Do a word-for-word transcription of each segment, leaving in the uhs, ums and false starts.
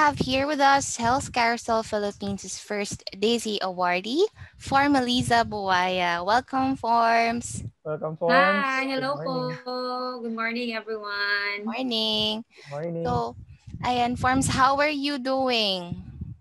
have here with us Health Carousel Philippines' first Daisy Awardee, Formeliza Buaya. Welcome, Forms. Welcome, Forms. Hi, Good hello morning. po. Good morning, everyone. Morning. Good morning. So, ayan, Forms, how are you doing?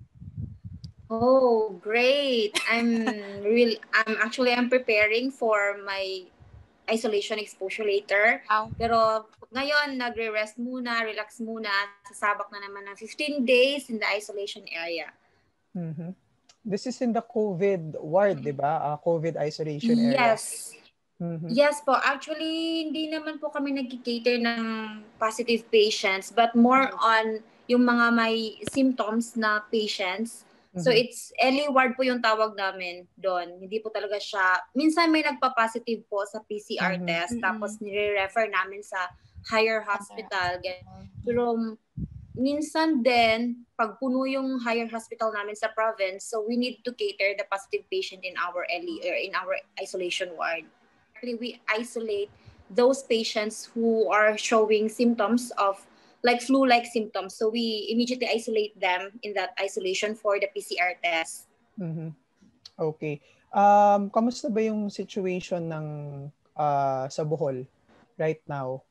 Oh, great. I'm real I'm actually I'm preparing for my isolation exposure later. Wow. Pero ngayon nagre-rest muna, relax muna, sasabak na naman ng fifteen days in the isolation area. Mm-hmm. This is in the COVID ward, di ba? Uh, COVID isolation area. Yes. Mm-hmm. Yes po. Actually, hindi naman po kami nag-cater ng positive patients, but more on yung mga may symptoms na patients. So Mm-hmm. it's early ward po yung tawag namin doon. Hindi po talaga siya, minsan may nagpa-positive po sa P C R Mm-hmm. test, Mm-mm. tapos nire-refer namin sa higher hospital. Pero minsan din, pag puno yung higher hospital namin sa province, so we need to cater the positive patient in our early or in our isolation ward. We isolate those patients who are showing symptoms of like flu-like symptoms. So we immediately isolate them in that isolation for the P C R test. Mm-hmm. Okay. Um, kamusta ba yung situation ng uh, sa Bohol right now?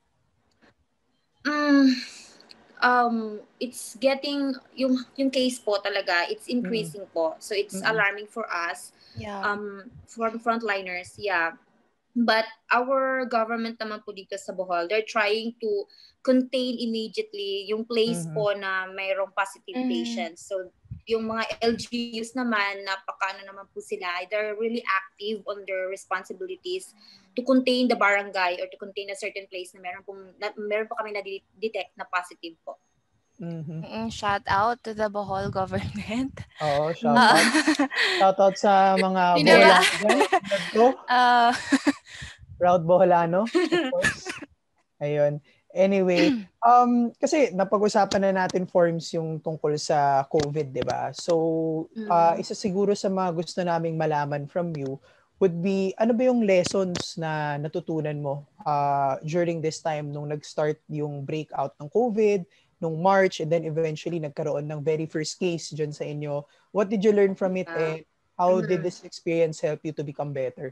Mm, um, it's getting, yung, yung case po talaga, it's increasing Mm-hmm. po. So it's Mm-hmm. alarming for us, Yeah. um, for frontliners, yeah. But our government naman po dito sa Bohol, they're trying to contain immediately yung place Mm-hmm. po na mayroong positive Mm. patients. So yung mga L G Us naman, napakaano naman po sila, they're really active on their responsibilities to contain the barangay or to contain a certain place na meron pong na, meron po kami na-detect na positive po. Mm-hmm. Mm, shout out to the Bohol government. Oo, shout Ah. out. Shout out sa mga Yun na ba? Boholano dyan. Tulad ko. Ah. Proud Boholano, of course. Ayun. Anyway, um, kasi napag-usapan na natin Forms yung tungkol sa COVID, di ba? So, uh, isa siguro sa mga gusto naming malaman from you would be, ano ba yung lessons na natutunan mo uh, during this time nung nag-start yung breakout ng COVID, nung March, and then eventually nagkaroon ng very first case dyan sa inyo. What did you learn from it, and how did this experience help you to become better?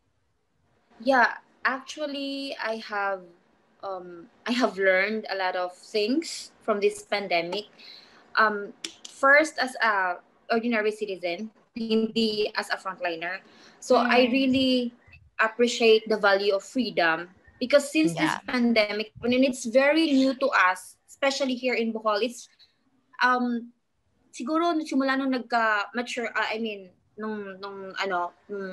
Yeah, actually, I have um, I have learned a lot of things from this pandemic. Um, first, as a ordinary citizen, hindi as a frontliner. So I Mm. really appreciate the value of freedom because since Mhm. this Yeah. pandemic happened and it's very new to us, especially here in Bohol, it's um siguro simula nung nagka-mature, uh, I mean, nung, nung ano, nung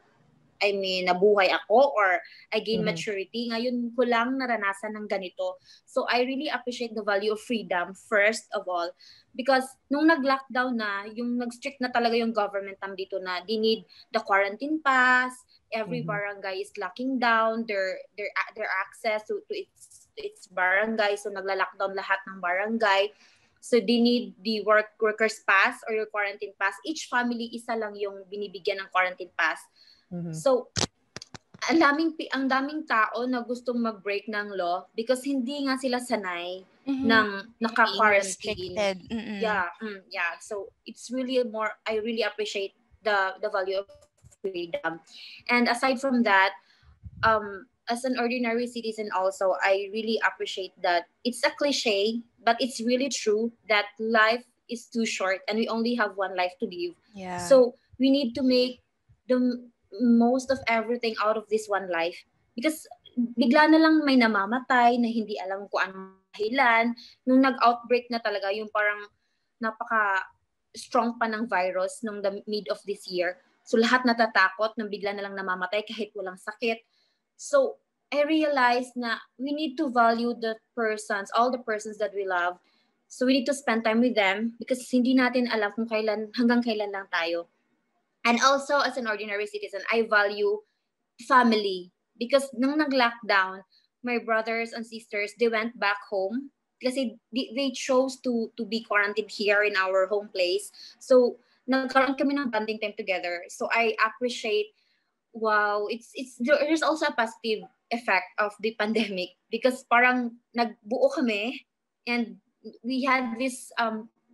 I mean, nabuhay ako or I gain Mhm. maturity. Ngayon ko lang naranasan ng ganito. So, I really appreciate the value of freedom, first of all. Because nung nag-lockdown na, yung nag-strict na talaga yung government tam dito na they need the quarantine pass, every Mhm. barangay is locking down their their their access to, to its to its barangay. So, nagla-lockdown lahat ng barangay. So, they need the work workers pass or your quarantine pass. Each family, isa lang yung binibigyan ng quarantine pass. Mhm. So, ang daming ang daming tao na gustong mag-break ng law because hindi nga sila sanay Mhm. ng Being naka-quarantine. restricted. Mm-mm. Yeah, mm, yeah. So it's really more. I really appreciate the the value of freedom, and aside from that, um, as an ordinary citizen, also I really appreciate that it's a cliche, but it's really true that life is too short and we only have one life to live. Yeah. So we need to make the most of everything out of this one life because bigla na lang may namamatay na hindi alam kung anong dahilan. Nung nag-outbreak na talaga, yung parang napaka strong pa ng virus nung the mid of this year. So lahat natatakot nang bigla na lang namamatay kahit walang sakit. So I realized na we need to value the persons, all the persons that we love. So we need to spend time with them because hindi natin alam kung kailan, hanggang kailan lang tayo. And also, as an ordinary citizen, I value family. Because nung nag-lockdown, my brothers and sisters, they went back home. Kasi they, they chose to to be quarantined here in our home place. So, nagkaroon kami ng bonding time together. So, I appreciate, wow, it's, it's, there's also a positive effect of the pandemic. Because parang nagbuo kami and we had this um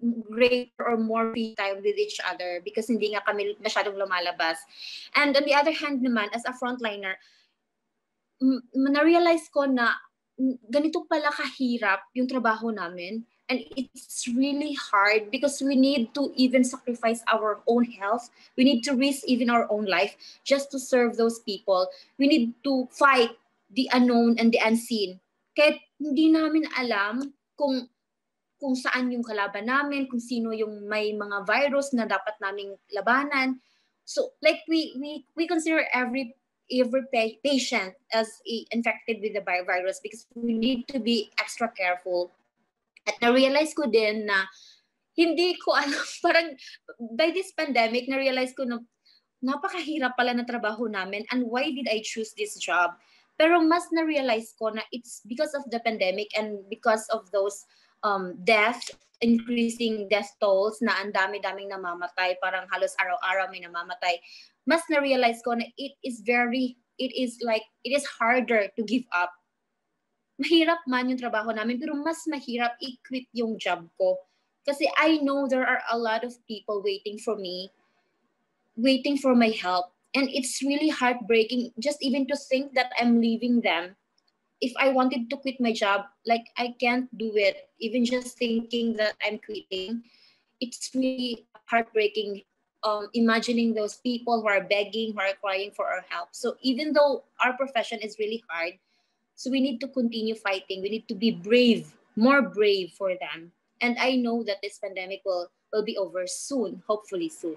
greater or more free time with each other because hindi nga kami masyadong lumalabas. And on the other hand naman, as a frontliner, m- na-realize ko na ganito pala kahirap yung trabaho namin. And it's really hard because we need to even sacrifice our own health. We need to risk even our own life just to serve those people. We need to fight the unknown and the unseen. Kahit hindi namin alam kung kung saan yung kalaban namin, kung sino yung may mga virus na dapat naming labanan. So like we we we consider every every patient as infected with the virus because we need to be extra careful. At na-realize ko din na hindi ko alam, parang by this pandemic, na-realize ko na napakahirap pala na trabaho namin and why did I choose this job? Pero mas na-realize ko na it's because of the pandemic and because of those um, death, increasing death tolls na ang dami-daming namamatay, parang halos araw-araw may namamatay. Mas na-realize ko na it is very, it is like, it is harder to give up. Mahirap man yung trabaho namin, pero mas mahirap i-quit yung job ko. Kasi I know there are a lot of people waiting for me, waiting for my help. And it's really heartbreaking just even to think that I'm leaving them. If I wanted to quit my job, like I can't do it. Even just thinking that I'm quitting, it's really heartbreaking. Um, imagining those people who are begging, who are crying for our help. So even though our profession is really hard, so we need to continue fighting. We need to be brave, more brave for them. And I know that this pandemic will, will be over soon, hopefully soon.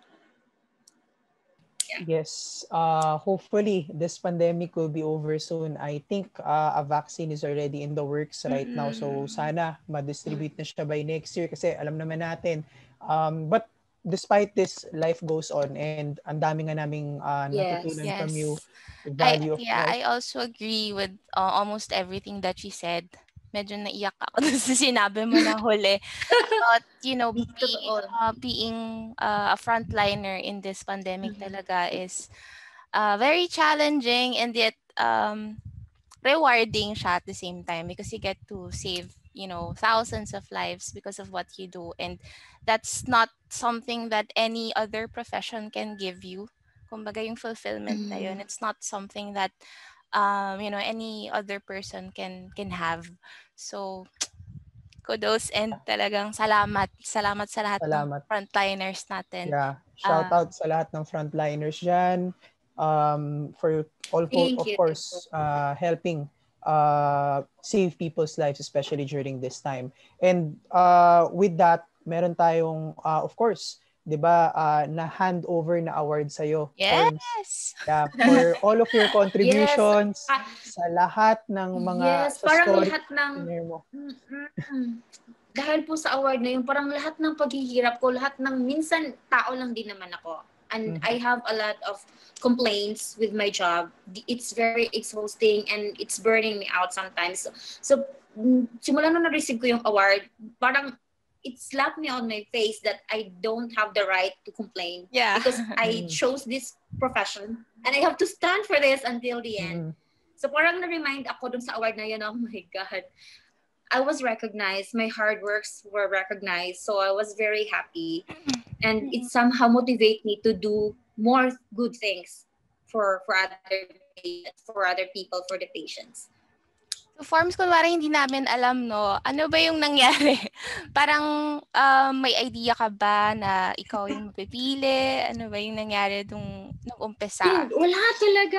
Yeah. Yes. Uh, hopefully, this pandemic will be over soon. I think uh, a vaccine is already in the works right now. So sana ma-distribute na siya by next year kasi alam naman natin. Um, but despite this, life goes on and ang dami nga naming uh, natutunan Yes. from you. Yes. The I value of yeah, life. I also agree with uh, almost everything that she said. Medyo naiyak ako dun sa sinabi mo na huli about, you know, being, Totoo. uh, being uh, a frontliner in this pandemic talaga is uh, very challenging and yet um, rewarding siya at the same time because you get to save, you know, thousands of lives because of what you do. And that's not something that any other profession can give you. Kumbaga yung fulfillment na yun, it's not something that um, you know, any other person can can have. So kudos and talagang salamat. Salamat sa lahat ng Salamat. frontliners natin. Yeah. Shout Uh, out sa lahat ng frontliners dyan. Um, for all for, Thank of you. course uh, helping uh, save people's lives especially during this time. And uh, with that, meron tayong uh, of course, 'di ba, uh, na handover na award sa iyo, Forms. yes. Yeah, for all of your Yes. contributions Ah, sa lahat ng mga yes. sa Parang story lahat ng... share mo. Mm-mm. Dahil po sa award na yun, parang lahat ng paghihirap ko, lahat ng... Minsan, tao lang din naman ako. And Mhm. I have a lot of complaints with my job. It's very exhausting and it's burning me out sometimes. So, so mm, simula nung na-receive ko yung award, parang it slapped me on my face that I don't have the right to complain. Yeah. Because I Mm. chose this profession and I have to stand for this until the Mhm. end. So parang na-remind ako dun sa award na yun, oh my God. I was recognized. My hard works were recognized. So I was very happy. And it somehow motivated me to do more good things for for other patients, for other people, for the patients. So forms, kunwari hindi namin alam, no? Ano ba yung nangyari? Parang um, may idea ka ba na ikaw yung mapipili? Ano ba yung nangyari nung, nung umpisa? Wala talaga.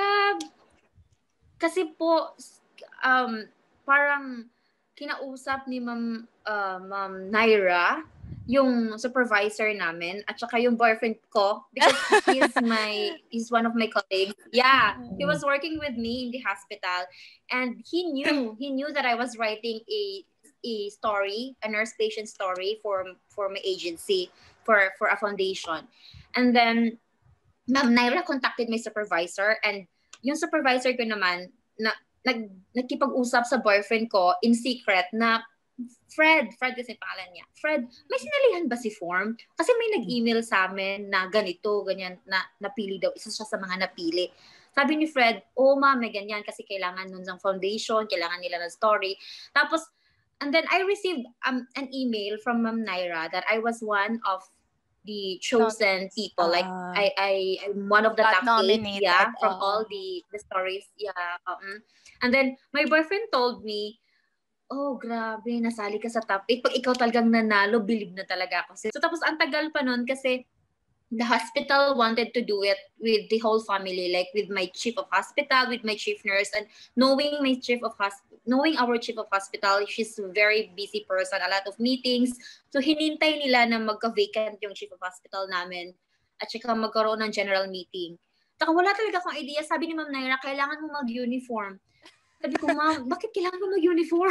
Kasi po, um, parang kinausap ni Ma'am uh, Ma'am Naira yung supervisor namin at saka yung boyfriend ko because he's my he's one of my colleagues. Yeah, he was working with me in the hospital and he knew he knew that I was writing a a story, a nurse patient story for for my agency for for a foundation. And then Ma'am Naira contacted my supervisor and yung supervisor ko naman na nag nagkipag-usap sa boyfriend ko in secret na Fred, Fred kasi pangalan niya. Fred, may sinalihan ba si Form? Kasi may nag-email sa amin na ganito, ganyan, na napili daw. Isa siya sa mga napili. Sabi ni Fred, oh ma'am, may ganyan kasi kailangan nun ng foundation, kailangan nila ng story. Tapos, And then I received um, an email from Ma'am Naira that I was one of the chosen Nominees. people. Like Uh, I, I, I'm one of the got top eight, nominated. yeah, from Uh, all the the stories, yeah. Um, and then my boyfriend told me, oh, grabe, nasali ka sa top eight. Pag ikaw talagang nanalo, believe na talaga ako. So tapos ang tagal pa nun kasi the hospital wanted to do it with the whole family, like with my chief of hospital, with my chief nurse, and knowing my chief of hospital, knowing our chief of hospital, she's a very busy person, a lot of meetings. So hinintay nila na magka-vacant yung chief of hospital namin at saka magkaroon ng general meeting. Taka wala talaga akong idea. Sabi ni Ma'am Naira, kailangan mo mag-uniform. Sabi ko, Ma'am, bakit kailangan ko mag-uniform?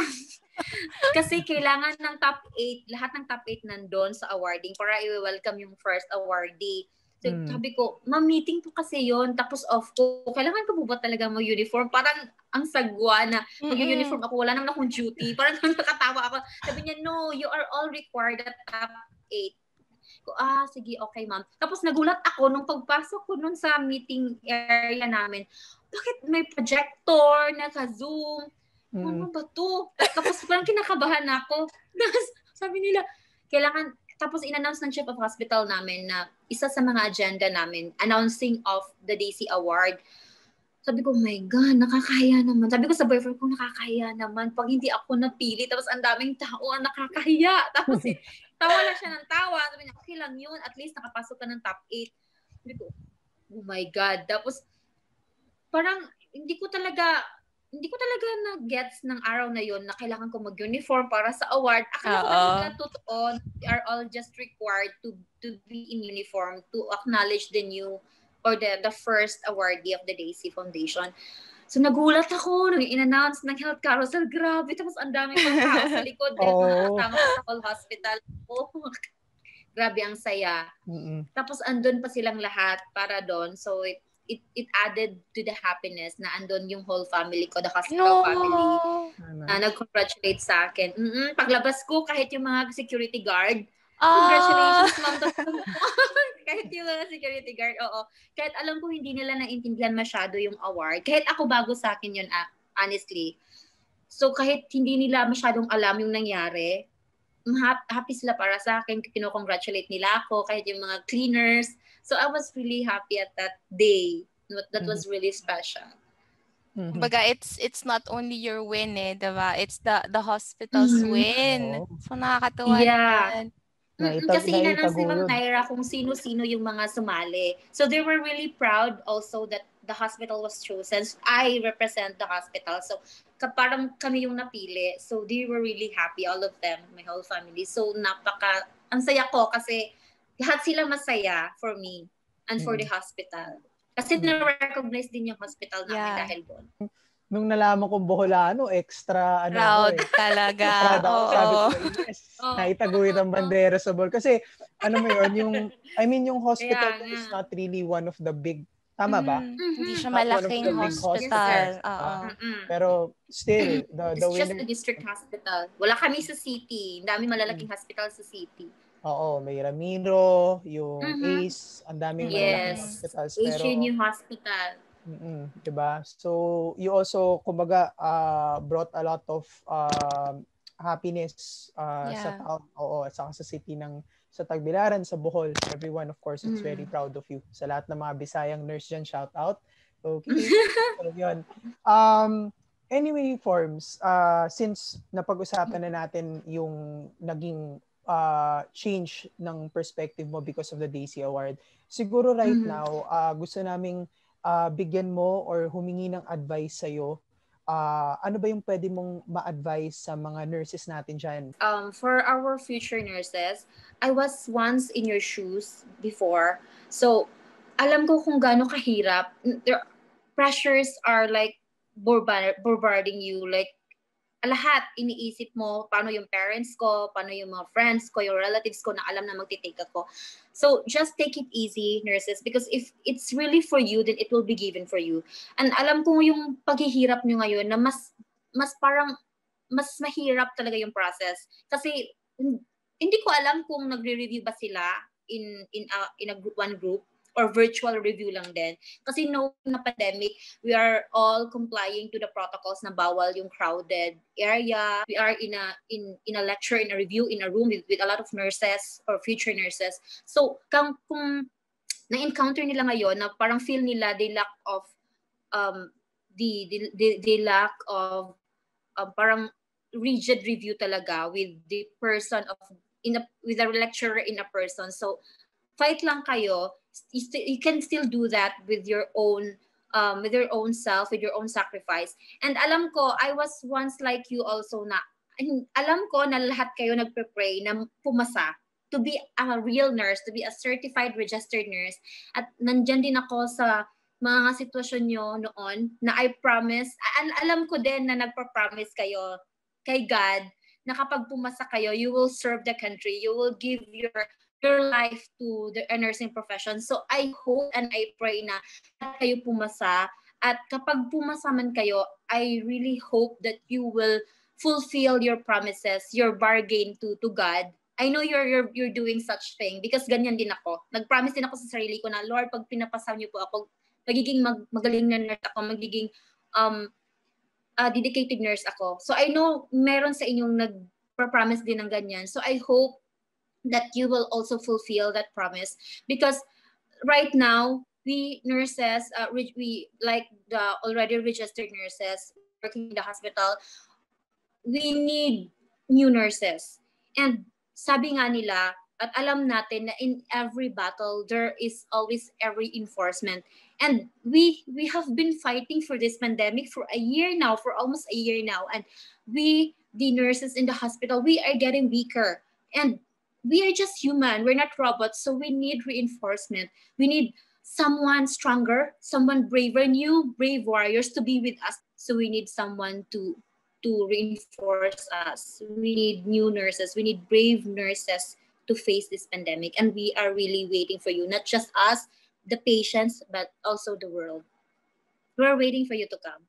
Kasi kailangan ng top eight, lahat ng top eight nandun sa awarding para i-welcome yung first awardee. So Mm. sabi ko, ma'am, meeting po kasi yon. Tapos off ko, kailangan ko po ba talaga mag-uniform? Parang ang sagwa na mag-uniform ako, wala naman akong duty. Parang nakatawa ako. Sabi niya, no, you are all required at top eight. Ko, ah, sige, okay, ma'am. Tapos nagulat ako nung pagpasok ko nun sa meeting area namin. Bakit may projector, naka-zoom? Mm. Ano ba to? Tapos parang kinakabahan ako. Tapos sabi nila, kailangan, tapos in-announce ng chief of hospital namin na isa sa mga agenda namin, announcing of the D C Award. Sabi ko, oh my God, nakakahiya naman. Sabi ko sa boyfriend ko, nakakahiya naman. Pag hindi ako napili, tapos ang daming tao, ang nakakahiya. Tapos eh, tawa lang siya ng tawa. Sabi niya, okay lang yun. At least nakapasok ka ng top eight. Sabi ko, oh my God. Tapos, parang, hindi ko talaga, hindi ko talaga na-gets ng araw na yon na kailangan ko mag-uniform para sa award. Akala ko talaga totoo, we are all just required to to be in uniform to acknowledge the new or the the first awardee of the Daisy Foundation. So nagulat ako nung in-announce ng Health Carousel. Grabe, tapos ang daming pang tao sa likod. Dahil Oh. kasama ko sa whole hospital. Oh, grabe ang saya. Mm-mm. Tapos andun pa silang lahat para doon. So it It, it added to the happiness na andun yung whole family ko, the hospital no. family, Ano? na nag-congratulate sa akin. Mm-mm, paglabas ko, kahit yung mga security guard, Ah. congratulations, ma'am. Kahit yung mga security guard, oo. Kahit alam ko hindi nila naintindihan masyado yung award. Kahit ako bago sa akin yun, ah, honestly. So kahit hindi nila masyadong alam yung nangyari, happy sila para sa akin, kino-congratulate nila ako, kahit yung mga cleaners. So I was really happy at that day. That was really special. Mm-hmm. Kumbaga, it's it's not only your win eh, diba? It's the the hospital's Mm-hmm. win. Oh. So nakakatuwa Yeah. naman. Naitag, Kasi in-announce ni Ma'am naitago yun. Naira kung sino-sino yung mga sumali. So they were really proud also that the hospital was chosen. I represent the hospital. So parang kami yung napili. So they were really happy, all of them, my whole family. So napaka, ang saya ko kasi lahat sila masaya for me and for Mm. the hospital. Kasi Mm. na-recognize din yung hospital namin Yeah. dahil doon. Nung nalaman kong Boholano, extra ano ako Proud eh. talaga. Proud ako. Oo. Sabi ko, yes, Oo. naitaguyod ang bandera sa ball. Kasi, ano mo yun, yung, I mean, yung hospital Kaya is nga. not really one of the big, tama ba? Mm, Mhm. Hindi siya Not one of malaking the big hospital. hospitals. Oo. ah. Mm-mm. Pero, still, the, the It's just winner, a district hospital. Wala kami sa city. Ang dami malalaking hospital sa city. oo, may Ramiro, yung Mhm. Ace, ang daming malalaking Yes. hospitals. H Pero, N U Hospital. mm, diba? So, you also, kumbaga, uh, brought a lot of um, happiness uh, sa Yeah. town, oo, at saka sa city ng sa Tagbilaran, sa Bohol. Everyone, of course, is very Mm. proud of you. Sa lahat ng mga Bisayang nurse dyan, shout out. Okay. So, yun. Um, anyway, Forms, uh, since napag-usapan na natin yung naging uh, change ng perspective mo because of the Daisy Award, siguro right Mhm. now, uh, gusto naming uh, bigyan mo or humingi ng advice sa'yo. Uh, ano ba yung pwede mong ma-advise sa mga nurses natin dyan? Um, for our future nurses, I was once in your shoes before. So, alam ko kung gaano kahirap. There, pressures are like bombard- bombarding you. Like, lahat iniisip mo, paano yung parents ko, paano yung mga friends ko, yung relatives ko na alam na magtitake ako. So, just take it easy, nurses, because if it's really for you, then it will be given for you. And alam ko yung paghihirap nyo ngayon na mas, mas parang, mas mahirap talaga yung process. Kasi, hindi ko alam kung nagre-review ba sila in in a, in a group, one group, or virtual review lang din. Kasi knowing na pandemic, we are all complying to the protocols na bawal yung crowded area. We are in a in in a lecture, in a review, in a room with, with a lot of nurses or future nurses. So kung, kung na-encounter nila ngayon na parang feel nila they lack of um the the, the, the lack of um, parang rigid review talaga with the person of in a with a lecturer in a person. So fight lang kayo. You, st- you can still do that with your own um with your own self, with your own sacrifice. And alam ko, I was once like you also na alam ko na lahat kayo nagpe-pray na pumasa to be a real nurse, to be a certified registered nurse. At nandyan din ako sa mga sitwasyon nyo noon na I promise, al- alam ko din na nagpa-promise kayo kay God na kapag pumasa kayo, you will serve the country, you will give your your life to the nursing profession. So I hope and I pray na lahat kayo pumasa, at kapag pumasa man kayo, I really hope that you will fulfill your promises, your bargain to to God. I know you're you're you're doing such thing because ganyan din ako. Nag-promise din ako sa sarili ko na, Lord, pag pinapasa niyo po ako, magiging mag, magaling na nurse ako, magiging um uh, dedicated nurse ako. So I know meron sa inyong nag-promise din ng ganyan. So I hope that you will also fulfill that promise, because right now we nurses, uh, we, we like the already registered nurses working in the hospital, we need new nurses. And sabi nga nila, at alam natin na in every battle there is always a reinforcement. And we we have been fighting for this pandemic for a year now, for almost a year now, and we, the nurses in the hospital, we are getting weaker, and we are just human, we're not robots, so we need reinforcement. We need someone stronger, someone braver, new brave warriors to be with us. So we need someone to to reinforce us. We need new nurses, we need brave nurses to face this pandemic, and we are really waiting for you, not just us, the patients, but also the world. We're waiting for you to come.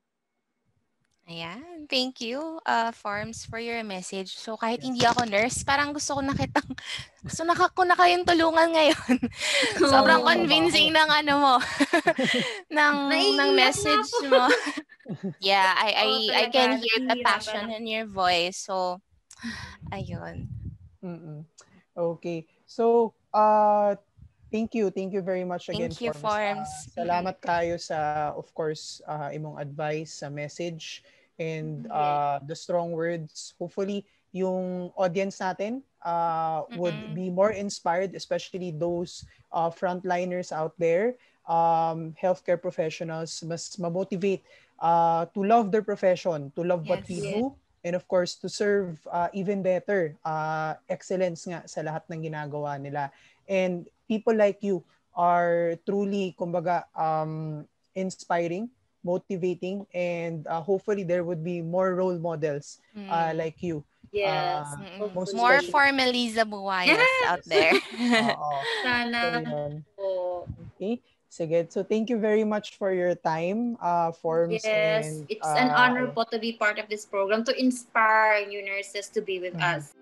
Ayan, thank you, uh, Forms, for your message. So kahit Yes. hindi ako nurse, parang gusto ko na kitang, gusto na ko na kayong tulungan ngayon. Sobrang Oh, convincing ng ano mo, ng, ng naiiyak na message ako. mo. Yeah, I, I, Oo, I can talaga, hear the nahihirapan passion ako. in your voice. So, ayun. Mm-mm. Okay. So, uh, thank you. Thank you very much again, Thank you, Forms. Uh, Forms. Mm-mm. salamat kayo sa, of course, uh, imong advice, sa message, and Yes. uh, the strong words. Hopefully, yung audience natin uh, would Mm-mm. be more inspired, especially those uh, frontliners out there, um, healthcare professionals, mas ma-motivate uh, to love their profession, to love what we Yes. Yes. do, and of course to serve uh, even better, uh, excellence nga sa lahat ng ginagawa nila. And people like you are truly, kumbaga, um, inspiring, motivating, and uh, hopefully there would be more role models uh, Mm. like you, Yes. uh, Mm-mm. most More Hopefully. especially. Formeliza Buayas Yes. out there. Oo. So Sana yun. po. Okay. Sige. So thank you very much for your time, uh, Forms, Yes. and It's an uh, honor po to be part of this program, to inspire new nurses to be with mhm. us.